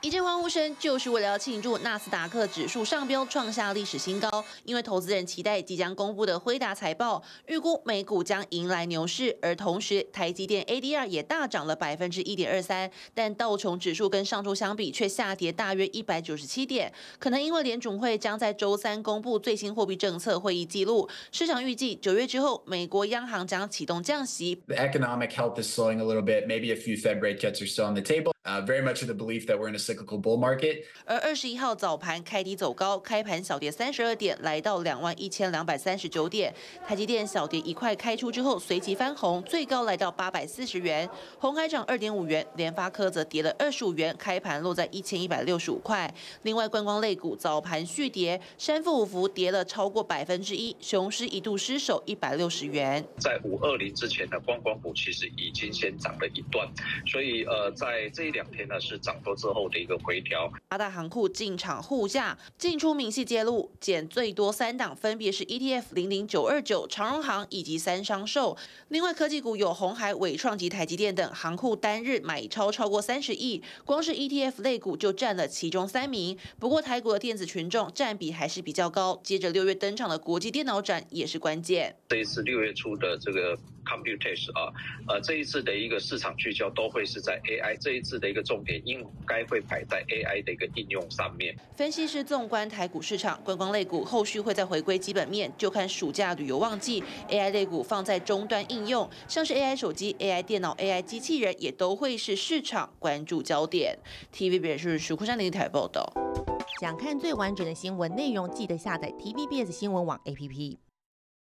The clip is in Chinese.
一阵欢呼声，就是为了要庆祝纳斯达克指数上标创下历史新高。因为投资人期待即将公布的辉达财报，预估美股将迎来牛市，而同时台积电 ADR 也大涨了1.23%，但道琼指数跟上周相比却下跌大约197点，可能因为联准会将在周三公布最新货币政策会议记录，市场预计9月之后，美国央行将启动降息。 The economic health is slowing a little bit. Maybe a few Fed rate cuts are still on the table. Very much of the belief that we're in a cyclical bull market. 而21号早盘开低走高，开盘小跌32点，来到21239点。台积电小跌1块开出之后，随即翻红，最高来到840元。鸿海涨2.5元，联发科则跌了25元，开盘落在1165块。另外，观光类股早盘续跌，山富五福跌了超过1%，雄狮一度失守160元。 在520之前的观光股其实已经先涨了一段，所以在这1-2天呢是涨多之后的一个回调。 八大行库进场护价，进出明细揭露，减最多3档，分别是 ETF 00929、长荣航以及三商寿。另外，科技股有鸿海、伟创及台积电等行库单日买超过30亿，光是 ETF 类股就占了其中3名。不过，台股的电子权重占比还是比较高。接着6月登场的国际电脑展也是关键。 这一次6月初的这个 Computex 这一次的一个市场聚焦都会是在 AI， 这一次的一个重点应该会摆在 AI 的一个应用上面。 分析师纵观台股市场，观光类股后续会再回归基本面，就看暑假旅游旺季。AI 类股放在终端应用，像是 AI 手机、AI 电脑、AI 机器人，也都会是市场关注焦点。TVBS 是徐库山林台报道。 想看最完整的新闻内容，记得下载 TVBS 新闻网 APP。